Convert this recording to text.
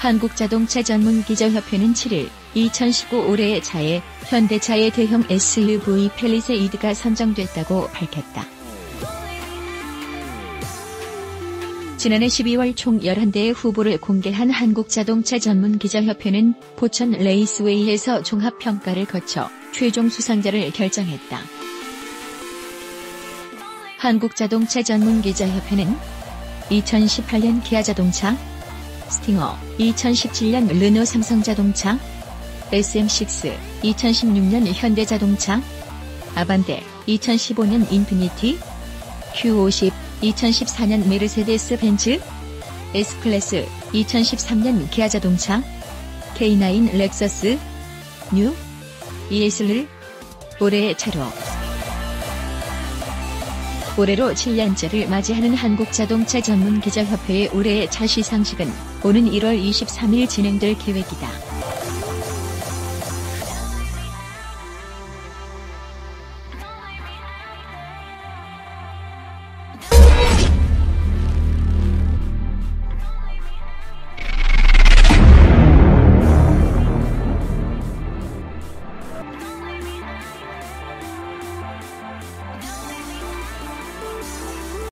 한국자동차 전문기자협회는 7일 2019 올해의 차에 현대차의 대형 SUV 팰리세이드가 선정됐다고 밝혔다. 지난해 12월 총 11대의 후보를 공개한 한국자동차 전문기자협회는 포천 레이스웨이에서 종합평가를 거쳐 최종 수상자를 결정했다. 한국자동차 전문기자협회는 2018년 기아자동차, 스팅어, 2017년 르노 삼성자동차, SM6, 2016년 현대자동차, 아반떼, 2015년 인피니티, Q50, 2014년 메르세데스 벤츠, S클래스, 2013년 기아자동차, K9 렉서스, 뉴, ES를 올해의 차로. 올해로 7년째를 맞이하는 한국자동차 전문기자협회의 올해의 차 시상식은 오는 1월 23일 진행될 계획이다.